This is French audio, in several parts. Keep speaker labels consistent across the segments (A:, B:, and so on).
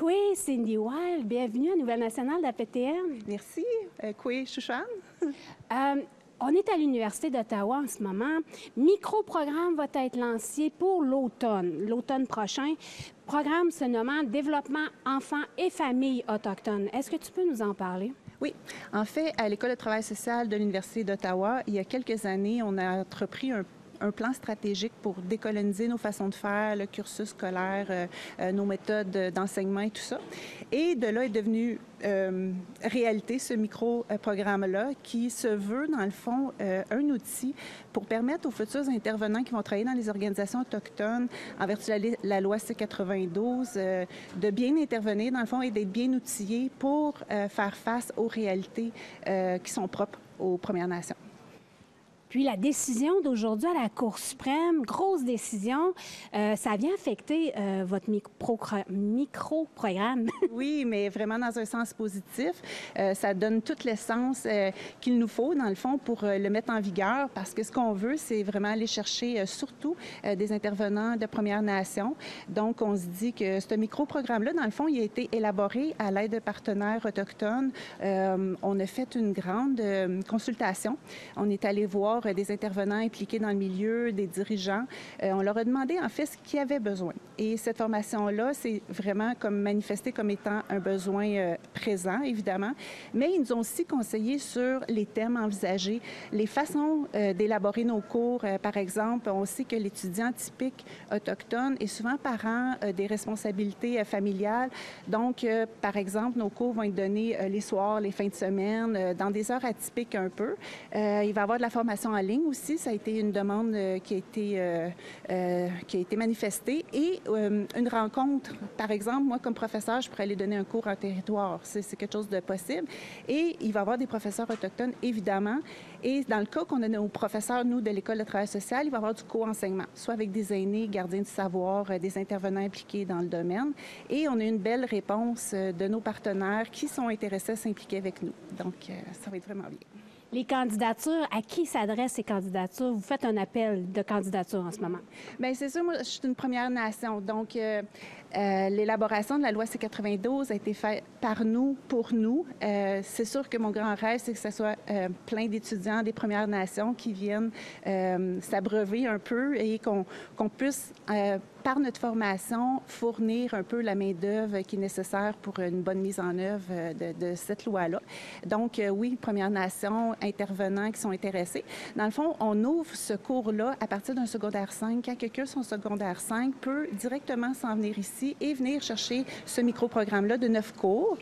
A: Kwe, Cindy Wild, bienvenue à Nouvelle Nationale de la PTN.
B: Merci. Kwe Chouchan.
A: On est à l'Université d'Ottawa en ce moment. Micro-programme va être lancé pour l'automne prochain. Programme se nommant Développement enfants et familles autochtones. Est-ce que tu peux nous en parler?
B: Oui. En fait, à l'École de travail social de l'Université d'Ottawa, il y a quelques années, on a entrepris un plan stratégique pour décoloniser nos façons de faire, le cursus scolaire, nos méthodes d'enseignement et tout ça. Et de là est devenu réalité ce micro-programme-là qui se veut, dans le fond, un outil pour permettre aux futurs intervenants qui vont travailler dans les organisations autochtones en vertu de la loi C-92 de bien intervenir, dans le fond, et d'être bien outillés pour faire face aux réalités qui sont propres aux Premières Nations.
A: Puis la décision d'aujourd'hui à la Cour suprême, grosse décision, ça vient affecter votre micro-programme.
B: Oui, mais vraiment dans un sens positif. Ça donne toute l'essence qu'il nous faut, dans le fond, pour le mettre en vigueur, parce que ce qu'on veut, c'est vraiment aller chercher surtout des intervenants de Premières Nations. Donc, on se dit que ce micro-programme-là, dans le fond, il a été élaboré à l'aide de partenaires autochtones. On a fait une grande consultation. On est allé voir des intervenants impliqués dans le milieu, des dirigeants. On leur a demandé, en fait, ce qu'ils avaient besoin. Et cette formation-là, c'est vraiment comme manifesté comme étant un besoin présent, évidemment. Mais ils nous ont aussi conseillé sur les thèmes envisagés, les façons d'élaborer nos cours. Par exemple, on sait que l'étudiant typique autochtone est souvent parent des responsabilités familiales. Donc, par exemple, nos cours vont être donnés les soirs, les fins de semaine, dans des heures atypiques un peu. Il va y avoir de la formation en ligne aussi. Ça a été une demande qui a été manifestée. Et une rencontre, par exemple, moi, comme professeur, je pourrais aller donner un cours en territoire. C'est quelque chose de possible. Et il va y avoir des professeurs autochtones, évidemment. Et dans le cas qu'on a nos professeurs, nous, de l'École de travail social, il va y avoir du co-enseignement, soit avec des aînés, gardiens du savoir, des intervenants impliqués dans le domaine. Et on a une belle réponse de nos partenaires qui sont intéressés à s'impliquer avec nous. Donc, ça va être vraiment bien.
A: Les candidatures, à qui s'adressent ces candidatures? Vous faites un appel de candidature en ce moment.
B: Bien, c'est sûr, moi, je suis une Première Nation. Donc, l'élaboration de la loi C-92 a été faite par nous, pour nous. C'est sûr que mon grand rêve, c'est que ce soit plein d'étudiants des Premières Nations qui viennent s'abreuver un peu et qu'on puisse, par notre formation, fournir un peu la main-d'œuvre qui est nécessaire pour une bonne mise en œuvre de cette loi-là. Donc, oui, Premières Nations, intervenants qui sont intéressés. Dans le fond, on ouvre ce cours-là à partir d'un secondaire 5. Quand quelqu'un, son secondaire 5, peut directement s'en venir ici et venir chercher ce micro-programme-là de 9 cours.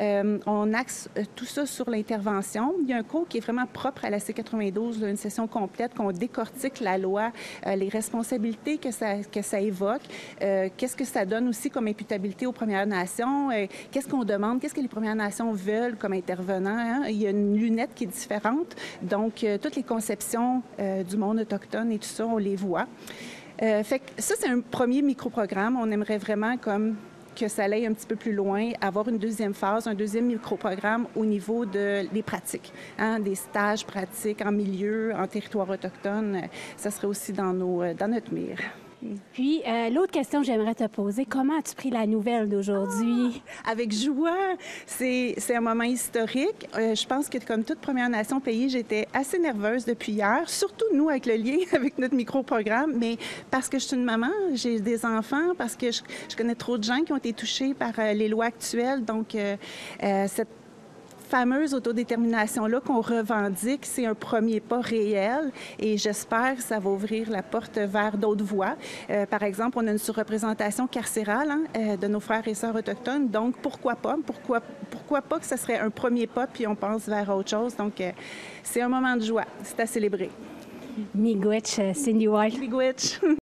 B: On axe tout ça sur l'intervention. Il y a un cours qui est vraiment propre à la C-92, une session complète qu'on décortique la loi, les responsabilités que ça évoque, qu'est-ce que ça donne aussi comme imputabilité aux Premières Nations, qu'est-ce qu'on demande, qu'est-ce que les Premières Nations veulent comme intervenants. Hein? Il y a une lunette qui est différente. Donc, toutes les conceptions du monde autochtone et tout ça, on les voit. Fait que ça, c'est un premier micro-programme. On aimerait vraiment comme que ça aille un petit peu plus loin, avoir une deuxième phase, un deuxième micro-programme au niveau des pratiques, hein, des stages pratiques en milieu, en territoire autochtone. Ça serait aussi dans notre mire.
A: Puis, l'autre question que j'aimerais te poser, comment as-tu pris la nouvelle d'aujourd'hui?
B: Avec joie. C'est un moment historique. Je pense que comme toute Première Nation pays, j'étais assez nerveuse depuis hier, surtout nous avec le lien avec notre micro-programme, mais parce que je suis une maman, j'ai des enfants, parce que je connais trop de gens qui ont été touchés par les lois actuelles. Donc, cette fameuse autodétermination-là qu'on revendique, c'est un premier pas réel et j'espère que ça va ouvrir la porte vers d'autres voies. Par exemple, on a une surreprésentation carcérale de nos frères et sœurs autochtones, donc pourquoi pas? Pourquoi pas que ça serait un premier pas puis on pense vers autre chose? Donc, c'est un moment de joie. C'est à célébrer.
A: Miigwech, Cindy Wild.
B: Miigwech.